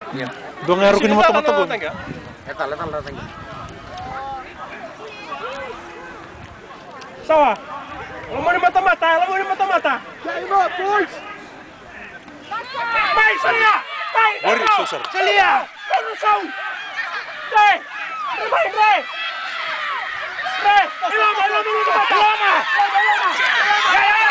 Iya. Do ngarukin mata-mata go. Letal tangga. Sawa. Lamun di mata-mata. Ya ibu, push. Baik, Celia. Baik. Bori susar. Celia. Rusau. Re. Baik, Re. Re. Ilama. Ya.